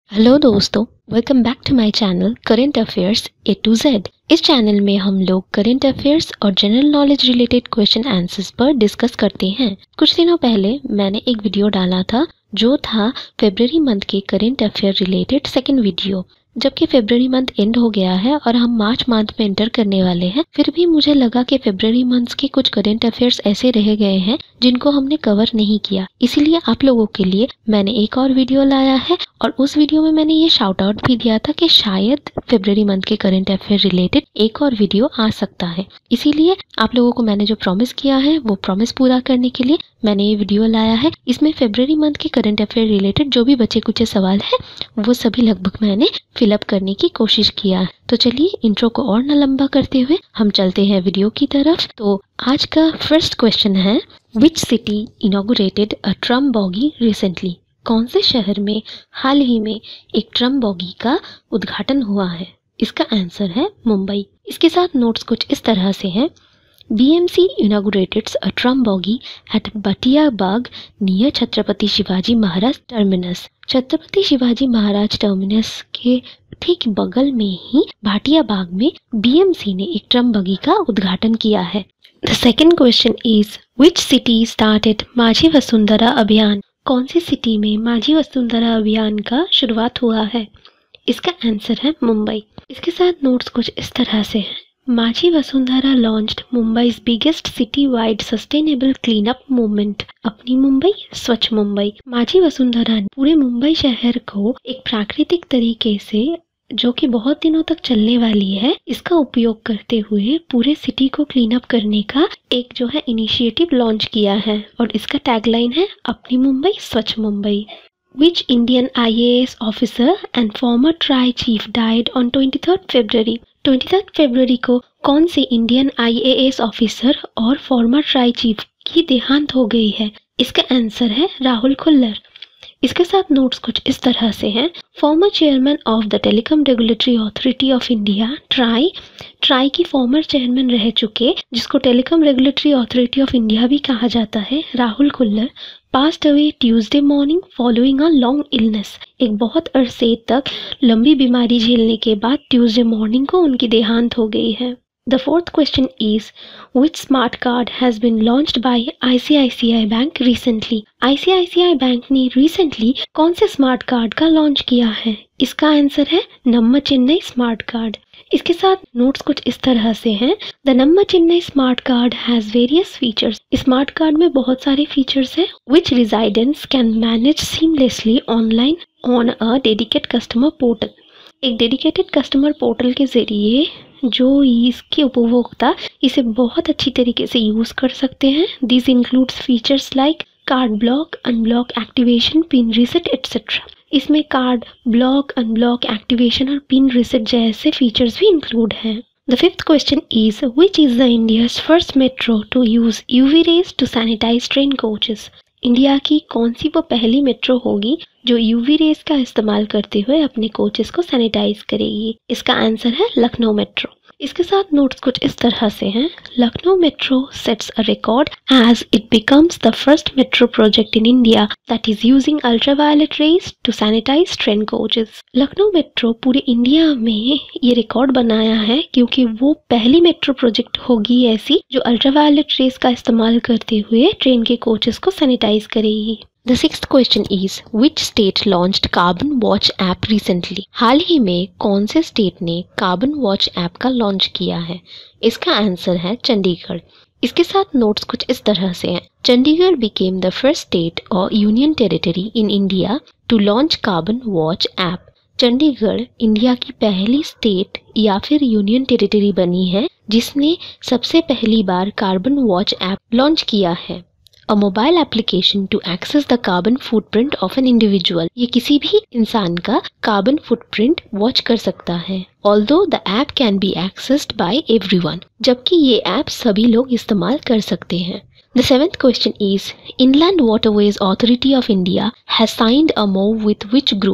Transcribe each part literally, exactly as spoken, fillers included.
Hello दोस्तों, welcome back to my channel current affairs A to Z. इस channel में हम लोग करेंट अफेयर्स और general knowledge related question answers पर डिस्कस करते हैं। कुछ दिनों पहले मैंने एक वीडियो डाला था जो था फरवरी मंथ के current affair related second video. जबकि फरवरी मंथ एंड हो गया है और हम मार्च मंथ में एंटर करने वाले हैं, फिर भी मुझे लगा कि फरवरी मंथ के कुछ करेंट अफेयर्स ऐसे रह गए हैं जिनको हमने कवर नहीं किया। इसीलिए आप लोगों के लिए मैंने एक और वीडियो लाया है और उस वीडियो में मैंने ये शाउट आउट भी दिया था कि शायद फरवरी मंथ के करेंट अफेयर रिलेटेड एक और वीडियो आ सकता है। इसीलिए आप लोगों को मैंने जो प्रॉमिस किया है वो प्रॉमिस पूरा करने के लिए मैंने ये वीडियो लाया है। इसमें फरवरी मंथ के करंट अफेयर रिलेटेड जो भी बचे कुछ सवाल है वो सभी लगभग मैंने फिलअप करने की कोशिश किया है। तो चलिए इंट्रो को और न लंबा करते हुए हम चलते हैं वीडियो की तरफ। तो आज का फर्स्ट क्वेश्चन है, which city inaugurated a tram bogie recently? कौन से शहर में हाल ही में एक ट्रम बॉगी का उद्घाटन हुआ है? इसका आंसर है मुंबई। इसके साथ नोट्स कुछ इस तरह से हैं। B M C inaugurated a tram bogie at Bhatia Bagh near Chhatrapati Shivaji Maharaj Terminus. Chhatrapati Shivaji Maharaj Terminus के ठीक बगल में ही भाटिया बाग में B M C ने एक ट्रम बगी का उद्घाटन किया है। The second question is, which city started माझी वसुंधरा अभियान? कौन सी सिटी में माझी वसुंधरा अभियान का शुरुआत हुआ है? इसका आंसर है मुंबई। इसके साथ नोट्स कुछ इस तरह से हैं। माझी Vasundhara launched Mumbai's biggest city-wide sustainable cleanup movement। अपनी मुंबई स्वच्छ मुंबई। माझी वसुंधरा ने पूरे मुंबई शहर को एक प्राकृतिक तरीके से, जो कि बहुत दिनों तक चलने वाली है, इसका उपयोग करते हुए पूरे सिटी को क्लीन अप करने का एक जो है इनिशिएटिव लॉन्च किया है और इसका टैगलाइन है अपनी मुंबई स्वच्छ Mumbai. Which Indian I A S officer and former T R I chief died on twenty-third February? तेईस फरवरी को कौन से Indian I A S officer और former T R I chief की देहांत हो गई है? इसका आंसर है राहुल खुल्लर। इसके साथ नोट्स कुछ इस तरह से हैं। Former chairman of the Telecom Regulatory Authority of India T R I T R I की फॉर्मर चेयरमैन रह चुके, जिसको Telecom Regulatory Authority of India भी कहा जाता है, Rahul Khullar passed away Tuesday morning following a long illness। एक बहुत अरसे तक लंबी बीमारी झेलने के बाद ट्यूसडे मॉर्निंग को उनकी देहांत हो गई है। The fourth question is, which smart card has been launched by I C I C I Bank recently? I C I C I Bank ने recently कौन से स्मार्ट कार्ड का लॉन्च किया है? इसका आंसर है नम्मा चेन्नई स्मार्ट कार्ड। इसके साथ नोट्स कुछ इस तरह से हैं। The Namma Chennai smart card has various features. Smart card में बहुत सारे फीचर्स हैं which residents can manage seamlessly online on a dedicated customer portal. एक डेडिकेटेड कस्टमर पोर्टल के जरिए जो इसके उपभोक्ता इसे बहुत अच्छी तरीके से यूज कर सकते हैं। This includes features like card block, unblock, activation, pin reset etcetera. इसमें कार्ड ब्लॉक, अनब्लॉक, एक्टिवेशन और पिन रीसेट जैसे फीचर्स भी इंक्लूड हैं। The fifth question is, which is the India's first metro to use UV rays to sanitise train coaches? India की कौन सी वो पहली metro होगी जो यूवी रेज का इस्तेमाल करते हुए अपने कोचेस को सैनिटाइज करेगी? इसका आंसर है लखनऊ मेट्रो। इसके साथ नोट्स कुछ इस तरह से हैं। Lucknow metro sets a record as it becomes the first metro project in India that is using ultraviolet rays to sanitise train coaches. Lucknow metro पूरे इंडिया में ये रिकॉर्ड बनाया है क्योंकि वो पहली मेट्रो प्रोजेक्ट होगी ऐसी जो अल्ट्रावायलेट रेज का इस्तेमाल करते हुए ट्रेन के कोचेस को सैनिटाइज करेगी। The sixth question is, which state launched Carbon Watch app recently? हाल ही में कौन से स्टेट ने कार्बन वॉच ऐप का लॉन्च किया है? इसका आंसर है चंडीगढ़। इसके साथ नोट्स कुछ इस तरह से हैं। Chandigarh became the first state or union territory in India to launch Carbon Watch app। Chandigarh India की पहली स्टेट या फिर यूनियन टेरिटरी बनी है जिसने सबसे पहली बार कार्बन वॉच ऐप लॉन्च किया है। A mobile application to access the carbon footprint of an individual। ये किसी भी इंसान का कार्बन फुटप्रिंट वॉच कर सकता है। Although the app can be accessed by everyone। जबकि ये ऐप सभी लोग इस्तेमाल कर सकते हैं। The seventh question is, Inland Waterways Authority of India has signed a M O U with which group?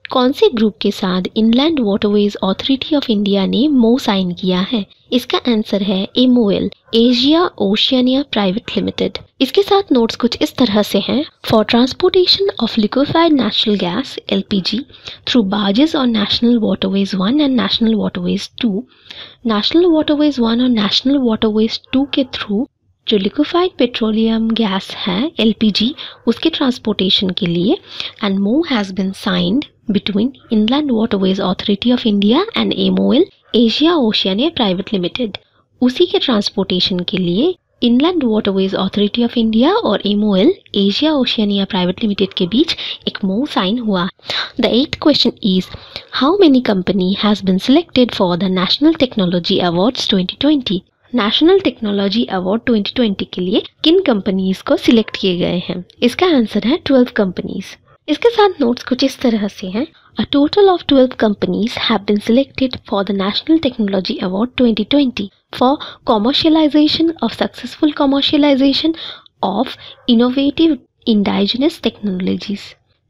कौन से ग्रुप के साथ Inland Waterways Authority of India ने मो साइन किया है? इसका आंसर है MOL, Asia Oceania private limited. इसके साथ नोट्स कुछ इस तरह से हैं। For transportation of liquefied natural gas LPG through barges on National Waterways one and National Waterways two, National Waterways one और नेशनल वाटरवेज टू के थ्रू जो लिक्विफाइड पेट्रोलियम गैस है एलपीजी उसके ट्रांसपोर्टेशन के लिए, and MoU has been signed between Inland Waterways Authority of India and A M O L Asia Oceania Private Limited। उसी के transportation के लिए Inland Waterways Authority of India और A M O L Asia Oceania Private Limited के बीच एक मो sign हुआ। The eighth question is how many company has been selected for the National Technology Awards twenty twenty? National Technology award twenty twenty के लिए किन companies को select किए गए हैं? इसका आंसर है ट्वेल्व कंपनीज। इसके साथ नोट्स कुछ इस तरह से हैं। A total of twelve companies have been selected for the National Technology Award twenty twenty for commercialization of successful commercialization of innovative indigenous technologies।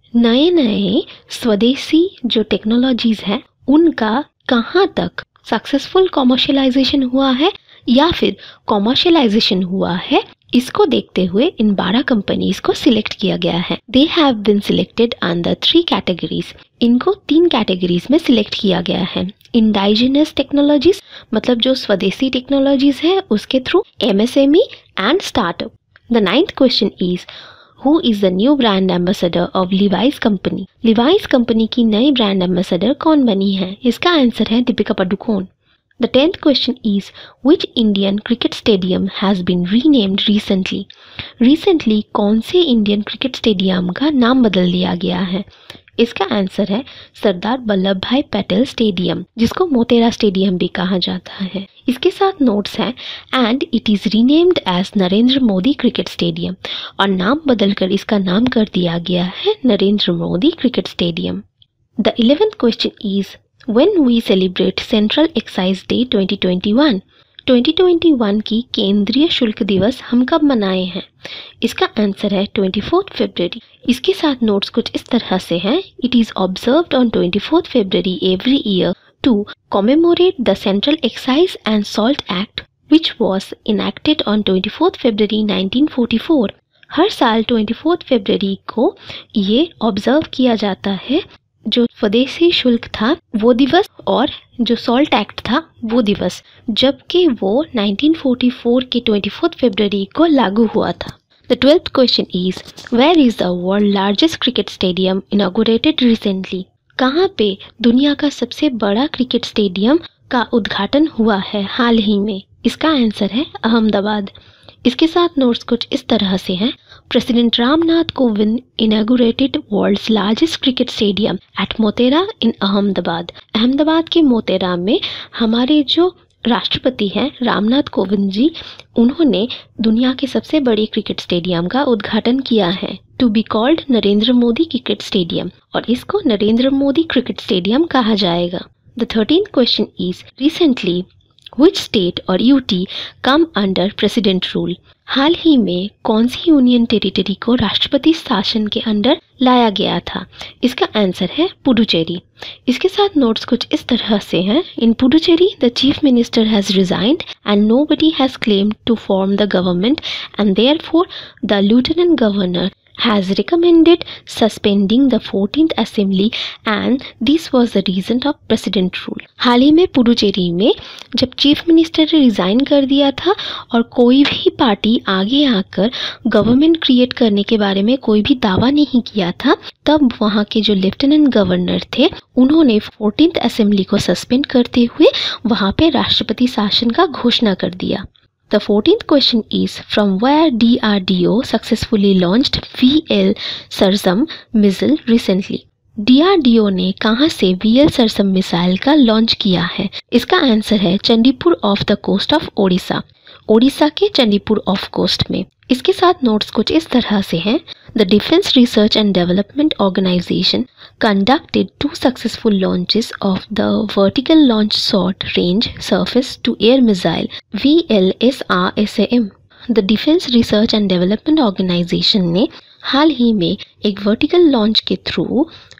नए नए स्वदेशी जो टेक्नोलॉजीज हैं उनका कहाँ तक सक्सेसफुल कॉमर्शियलाइजेशन हुआ है या फिर कॉमर्शियलाइजेशन हुआ है, इसको देखते हुए इन बारह कंपनीज को सिलेक्ट किया गया है। They have been selected under three categories. इनको तीन कैटेगरीज में सिलेक्ट किया गया है। इंडाइजिनस टेक्नोलॉजीज मतलब जो स्वदेशी टेक्नोलॉजीज है उसके through, MSME and startup. The ninth question is who is the new brand ambassador of Levi's company? Levi's company की नई ब्रांड एम्बेसडर कौन बनी है? इसका आंसर है Deepika Padukone. The tenth question is which Indian cricket stadium has been renamed recently? Recently कौन से Indian cricket stadium का नाम बदल दिया गया है? इसका आंसर है सरदार वल्लभ भाई पटेल स्टेडियम, जिसको मोतेरा स्टेडियम भी कहा जाता है। इसके साथ नोट्स हैं and it is renamed as Narendra Modi cricket stadium, और नाम बदलकर इसका नाम कर दिया गया है Narendra Modi cricket stadium. The eleventh question is When we celebrate Central Excise Day twenty twenty-one? twenty twenty-one की केंद्रीय शुल्क दिवस हम कब मनाए हैं? इसका आंसर है twenty-fourth February। इसके साथ नोट्स कुछ इस तरह से हैं। It is observed on twenty-fourth February every year to commemorate the Central Excise and Salt Act which was enacted on twenty-fourth February nineteen forty-four। हर साल twenty-fourth February को ये ऑब्जर्व किया जाता है जो स्वदेशी शुल्क था वो दिवस और जो सॉल्ट एक्ट था वो दिवस, जबकि वो nineteen forty-four के twenty-fourth February को लागू हुआ था। The twelfth question is where is the world largest cricket stadium inaugurated recently? कहाँ पे दुनिया का सबसे बड़ा क्रिकेट स्टेडियम का उद्घाटन हुआ है हाल ही में? इसका आंसर है अहमदाबाद। इसके साथ नोट्स कुछ इस तरह से हैं। President Ramnath Kovind inaugurated world's largest cricket stadium at Motera in Ahmedabad. Ahmedabad के मोतेरा में हमारे जो राष्ट्रपति हैं रामनाथ कोविंद जी, उन्होंने दुनिया के सबसे बड़े क्रिकेट स्टेडियम का उद्घाटन किया है, to be called Narendra Modi cricket stadium, और इसको नरेंद्र मोदी क्रिकेट स्टेडियम कहा जाएगा। The thirteenth question is recently Which state और UT come under president rule? हाल ही में कौन सी यूनियन टेरिटरी को राष्ट्रपति शासन के अंडर लाया गया था? इसका आंसर है पुडुचेरी। इसके साथ नोट्स कुछ इस तरह से हैं। In Puducherry the chief minister has resigned and nobody has claimed to form the government and therefore the lieutenant governor has recommended suspending the fourteenth assembly and this was the reason of president rule। हाल ही में पुडुचेरी में जब chief minister ने resign कर दिया था और कोई भी पार्टी आगे आकर गवर्नमेंट क्रिएट करने के बारे में कोई भी दावा नहीं किया था, तब वहाँ के जो लेफ्टिनेंट गवर्नर थे उन्होंने फोर्टीन्थ असेंबली को सस्पेंड करते हुए वहाँ पे राष्ट्रपति शासन का घोषणा कर दिया। The fourteenth question is from where D R D O successfully launched V L Sarsam missile recently? D R D O ने कहाँ से V L Sarsam मिसाइल का लॉन्च किया है? इसका आंसर है Chandipur off the coast of Odisha, Odisha के Chandipur of coast में। इसके साथ नोट्स कुछ इस तरह से हैं। The Defense Research and Development Organization conducted two successful launches of the Vertical Launch Short Range Surface to Air Missile V L S R S A M। The Defense Research and Development Organization ने हाल ही में एक vertical launch के through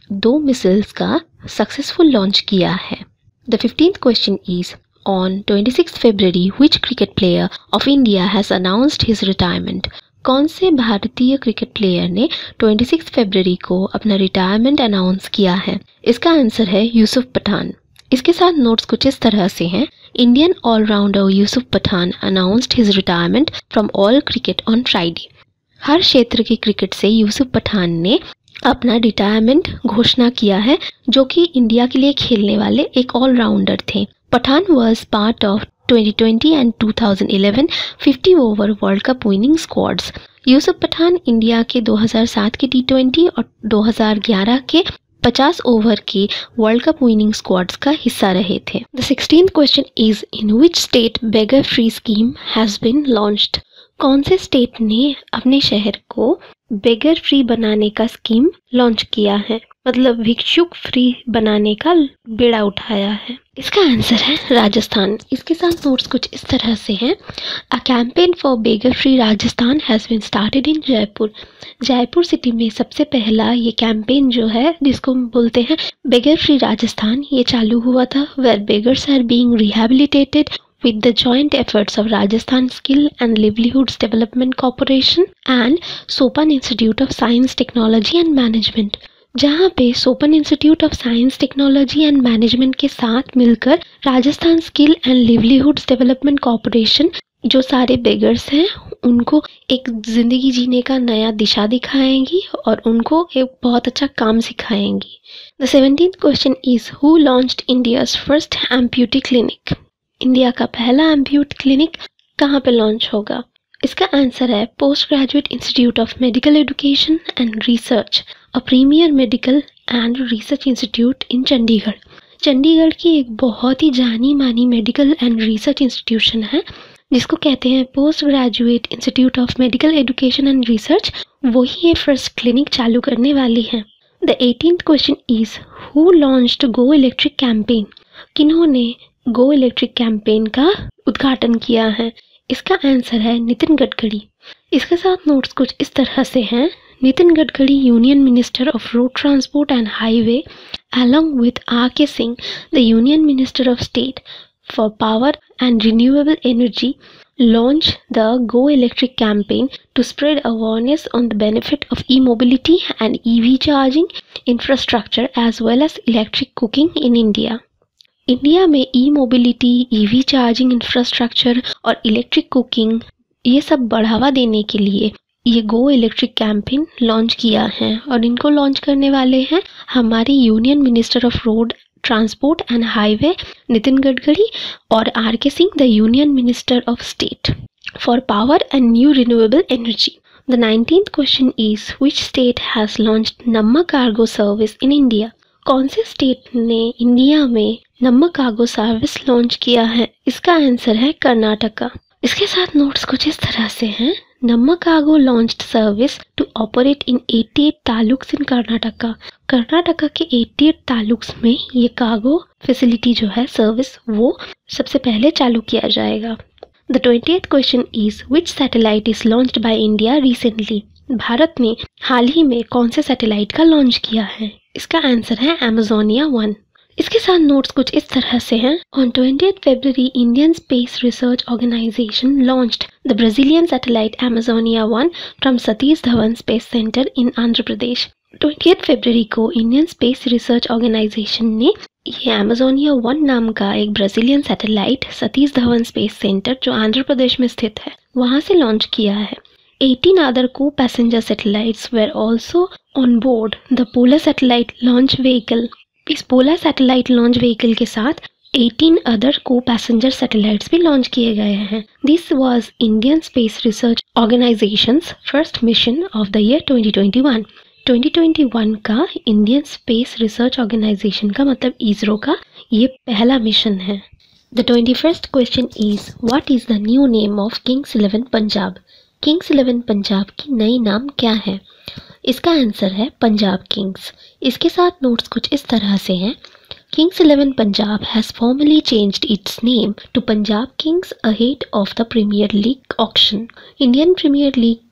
दो missiles का successful launch किया है? The fifteenth question is on twenty sixth February which cricket player of India has announced his retirement? कौन से भारतीय क्रिकेट प्लेयर ने ट्वेंटी सिक्स्थ February को अपना रिटायरमेंट अनाउंस किया है? इसका आंसर है यूसुफ पठान। इसके साथ नोट्स कुछ इस तरह से हैं। Indian allrounder Yusuf Pathan announced his retirement from all cricket on Friday. हर क्षेत्र के क्रिकेट से यूसुफ पठान ने अपना रिटायरमेंट घोषणा किया है, जो कि इंडिया के लिए खेलने वाले एक ऑलराउंडर थे। Pathan was part of twenty twenty and two thousand eleven fifty over World Cup winning squads. Yusuf Pathan India के दो हज़ार सात के टी ट्वेंटी और दो हज़ार ग्यारह के पचास ओवर के वर्ल्ड कप विनिंग स्क्वाड्स का हिस्सा रहे थे। The sixteenth question is in which state beggar free scheme has been launched? कौन से स्टेट ने अपने शहर को बेगर फ्री बनाने का स्कीम लॉन्च किया है, मतलब भिक्षुक फ्री बनाने का बेड़ा उठाया है? इसका आंसर है राजस्थान। इसके साथ नोट्स कुछ इस तरह से हैं। A campaign for beggar free Rajasthan has been started in Jaipur. Jaipur city में सबसे पहला ये कैंपेन जो है, जिसको बोलते हैं बेगर फ्री राजस्थान, ये चालू हुआ था। Where beggars are being rehabilitated with the joint efforts of Rajasthan Skill and Livelihoods Development Corporation and Sopan Institute of Science, Technology and Management, जहाँ पे Sopan Institute of Science Technology and Management के साथ मिलकर Rajasthan skill and livelihoods development corporation जो सारे beggars हैं उनको एक ज़िंदगी जीने का नया दिशा दिखाएंगी और उनको एक बहुत अच्छा काम सिखाएंगी। The seventeenth question is who launched India's first amputee clinic? India का पहला एम्प्यूट क्लिनिक कहाँ पे लॉन्च होगा? इसका आंसर है Post Graduate Institute of Medical Education and Research, a premier medical and research institute in Chandigarh. Chandigarh की एक बहुत ही जानी मानी मेडिकल एंड रिसर्च इंस्टीट्यूशन है जिसको कहते हैं Post Graduate Institute of Medical Education and Research. वही ये फर्स्ट क्लिनिक चालू करने वाली है। The eighteenth question is who launched go electric campaign? किन्होंने गो इलेक्ट्रिक कैंपेन का उद्घाटन किया है? इसका आंसर है नितिन गडकरी। इसके साथ नोट्स कुछ इस तरह से हैं। Nitin Gadkari union minister of road transport and highway along with R K Singh the union minister of state for power and renewable energy launch the Go Electric campaign to spread awareness on the benefit of e-mobility and E V charging infrastructure as well as electric cooking in India. India में e mobility, E V charging infrastructure और electric cooking ये सब बढ़ावा देने के लिए ये गो electric campaign launch किया है और इनको लॉन्च करने वाले हैं हमारे union minister of road transport and highway Nitin Gadkari और R K Singh the union minister of state for power and new renewable energy. The nineteenth question is which state has launched Namma cargo service in India? कौन से state ने India में नम्मा cargo service launch किया है? इसका answer है कर्नाटका। इसके साथ नोट्स कुछ इस तरह से हैं। Namma cargo launched service to operate in अट्ठासी तालुक्स इन कर्नाटका। कर्नाटका के अट्ठासी तालुक्स में ये कार्गो फैसिलिटी जो है सर्विस वो सबसे पहले चालू किया जाएगा। The twentieth question is which satellite is launched by India recently? Bharat ने हाल ही में कौन से सैटेलाइट का लॉन्च किया है? इसका आंसर है एमेजोनिया वन। इसके साथ नोट्स कुछ इस तरह से हैं। On twentieth February Indian space research Organisation launched the Brazilian satellite Amazonia one from Satish Dhawan Space Centre in Andhra Pradesh. Twentieth February को इंडियन स्पेस रिसर्च ऑर्गेनाइजेशन ने ये एमेजोनिया वन नाम का एक Brazilian satellite Satish Dhawan Space Centre जो आंध्र प्रदेश में स्थित है वहां से लॉन्च किया है। eighteen other co-passenger satellites were also on board the Polar Satellite Launch Vehicle. इस पोलर सैटेलाइट लॉन्च व्हीकल के साथ eighteen other co passenger satellites भी लॉन्च किए गए हैं। This was Indian space research organisation's first mission of the year twenty twenty one. Twenty twenty one का Indian space research organisation का मतलब ISRO का ये पहला मिशन है। The twenty first question is what is the new name of Kings Eleven Punjab? Kings Eleven Punjab की नई नाम क्या है? इसका आंसर है पंजाब किंग्स। इसके साथ नोट्स कुछ इस तरह से हैं। Kings Eleven Punjab has formally changed its name to Punjab Kings ahead of the Premier League auction. Indian Premier League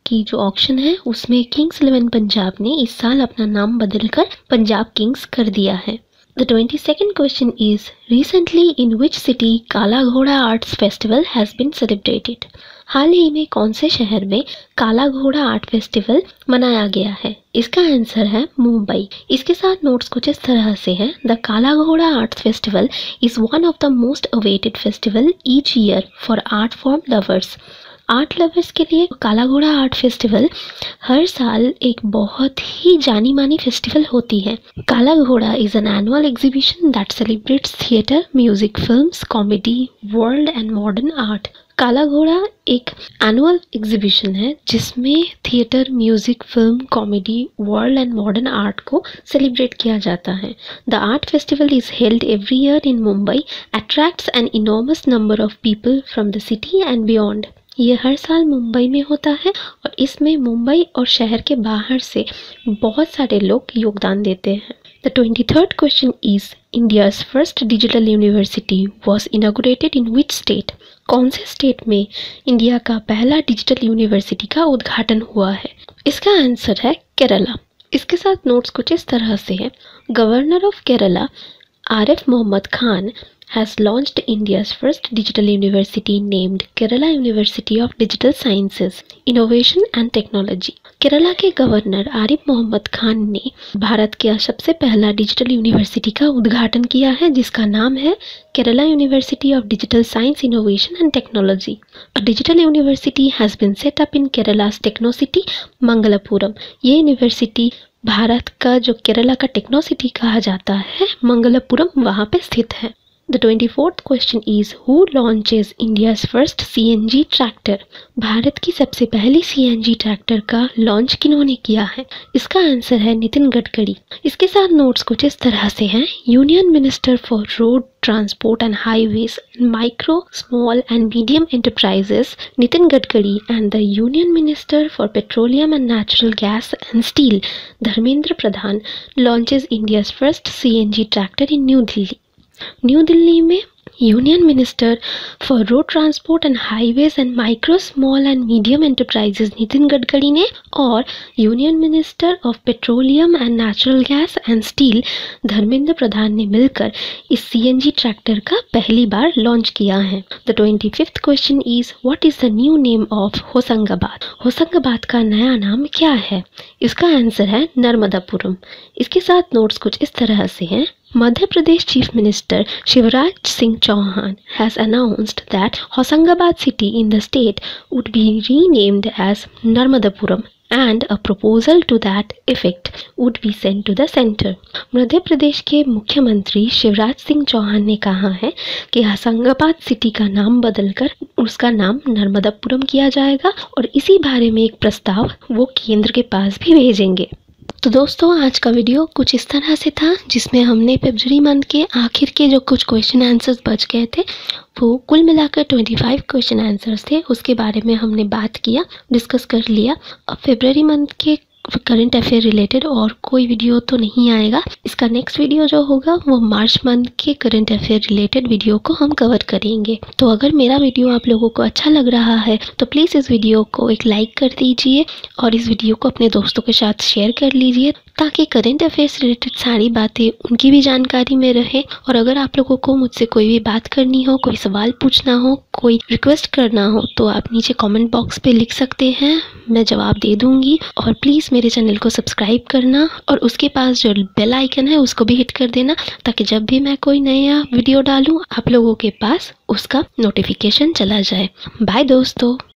की जो ऑक्शन है उसमें किंग्स इलेवन पंजाब ने इस साल अपना नाम बदलकर पंजाब किंग्स कर दिया है। The twenty-second question is, recently in which city Kala Ghoda Arts Festival has been celebrated? हाल ही में कौन से शहर में काला घोड़ा आर्ट फेस्टिवल मनाया गया है? इसका आंसर है मुंबई। इसके साथ नोट्स कुछ इस तरह से हैं। The Kala Ghoda Arts Festival is one of the most awaited festival each year for art form lovers. Art lovers के लिए काला घोड़ा आर्ट फेस्टिवल हर साल एक बहुत ही जानी मानी फेस्टिवल होती है। Kala Ghoda is an annual exhibition that celebrates theatre, music, films, comedy, world and modern art. Kala Ghoda एक एनुअल एग्जीबिशन है जिसमें theatre, music, film, comedy, world and modern art को सेलिब्रेट किया जाता है। The art festival is held every year in Mumbai, attracts an enormous number of people from the city and beyond. ये हर साल मुंबई में होता है और इसमें मुंबई और शहर के बाहर से बहुत सारे लोग योगदान देते हैं। The twenty third question is, India's first digital university was inaugurated in which state? कौन से स्टेट में इंडिया का पहला डिजिटल यूनिवर्सिटी का उद्घाटन हुआ है? इसका आंसर है केरला। इसके साथ नोट्स कुछ इस तरह से है। Governor of Kerala Arif Mohammad Khan has launched India's first digital university named Kerala University of Digital Sciences, Innovation and Technology. Kerala के गवर्नर आरिफ मोहम्मद खान ने भारत का सबसे पहला डिजिटल यूनिवर्सिटी का उद्घाटन किया है जिसका नाम है Kerala University of Digital Science, Innovation and Technology. A digital university has been set up in Kerala's Techno City, Mangalapuram. ये यूनिवर्सिटी भारत का जो केरला का टेक्नो सिटी कहा जाता है, मंगलपुरम, वहाँ पे स्थित है। The twenty-fourth question is, who launches India's first C N G tractor? Bharat की सबसे पहली C N G ट्रैक्टर का लॉन्च किन्होंने किया है? इसका आंसर है नितिन गडकरी। इसके साथ नोट्स कुछ इस तरह से हैं। Union minister for road transport and highways, micro, small and medium enterprises Nitin Gadkari and the union minister for petroleum and natural gas and steel Dharmendra Pradhan launches India's first C N G tractor in New Delhi. New Delhi में union minister for road transport and highways and micro, small and medium enterprises Nitin Gadkari ने और union minister of petroleum and natural gas and steel Dharmendra Pradhan ने मिलकर इस C N G tractor का पहली बार launch किया है। The twenty fifth question is, what is the new name of Hoshangabad? Hoshangabad का नया नाम क्या है? इसका आंसर है नर्मदापुरम। इसके साथ नोट्स कुछ इस तरह से हैं। Madhya Pradesh chief minister Shivraj Singh Chouhan has announced that Hoshangabad city in the state would be renamed as Narmadapuram and a proposal to that effect would be sent to the center. Madhya Pradesh के मुख्यमंत्री शिवराज सिंह चौहान ने कहा है कि होशंगाबाद सिटी का नाम बदलकर उसका नाम नर्मदापुरम किया जाएगा और इसी बारे में एक प्रस्ताव वो केंद्र के पास भी भेजेंगे। तो दोस्तों, आज का वीडियो कुछ इस तरह से था जिसमें हमने फेब्रुअरी मंथ के आखिर के जो कुछ क्वेश्चन आंसर्स बच गए थे वो कुल मिलाकर पच्चीस क्वेश्चन आंसर्स थे, उसके बारे में हमने बात किया, डिस्कस कर लिया। अब फेब्रुअरी मंथ के करंट अफेयर रिलेटेड और कोई वीडियो तो नहीं आएगा। इसका नेक्स्ट वीडियो जो होगा वो मार्च मंथ के करंट अफेयर रिलेटेड वीडियो को हम कवर करेंगे। तो अगर मेरा वीडियो आप लोगों को अच्छा लग रहा है तो प्लीज़ इस वीडियो को एक लाइक कर दीजिए और इस वीडियो को अपने दोस्तों के साथ शेयर कर लीजिए ताकि करंट अफेयर्स रिलेटेड सारी बातें उनकी भी जानकारी में रहे। और अगर आप लोगों को मुझसे कोई भी बात करनी हो, कोई सवाल पूछना हो, कोई रिक्वेस्ट करना हो तो आप नीचे कमेंट बॉक्स पे लिख सकते हैं, मैं जवाब दे दूंगी। और प्लीज़ मेरे चैनल को सब्सक्राइब करना और उसके पास जो बेल आइकन है उसको भी हिट कर देना ताकि जब भी मैं कोई नया वीडियो डालूँ आप लोगों के पास उसका नोटिफिकेशन चला जाए। बाय दोस्तों।